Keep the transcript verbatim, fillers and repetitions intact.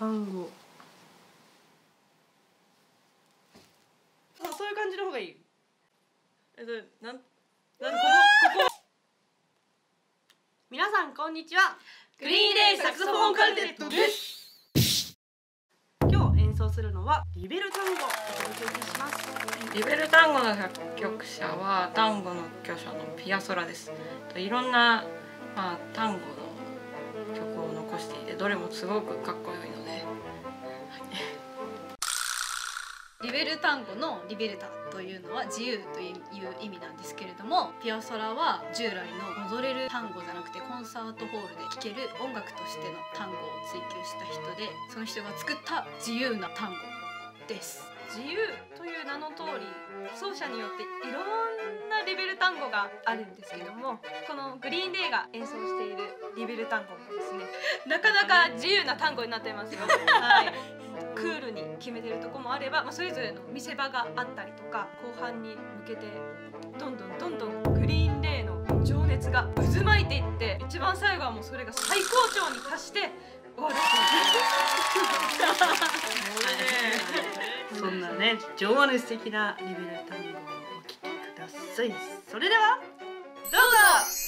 単語。あ、そういう感じの方がいい。えっとなんなんここここ。皆さんこんにちは。グリーンデイサックスフォンカルテットです。今日演奏するのはリベル単語をお届けいたします。 リベル単語の作曲者は単語の巨匠のピアソラです。いろんな、まあ、単語の曲を残していて、どれもすごくかっこよいので、 リベル単語のリベルタというのは自由という意味なんですけれども、ピアソラは従来の踊れる単語じゃなくてコンサートホールで聴ける音楽としての単語を追求した人で、その人が作った自由な単語です。 自由という名の通り、奏者によっていろんなリベル単語があるんですけども、このグリーンデイが演奏しているリベル単語もですね、なかなか自由な単語になっていますよ。はい、クールに決めてるとこもあれば、まあ、それぞれの見せ場があったりとか、後半に向けてどんどんどんどんグリーンデイの情熱が渦巻いていって、一番最後はもうそれが最高潮に達して終わるという。そんなね、情熱的なリベル単語をお聴きください。それではどうぞ。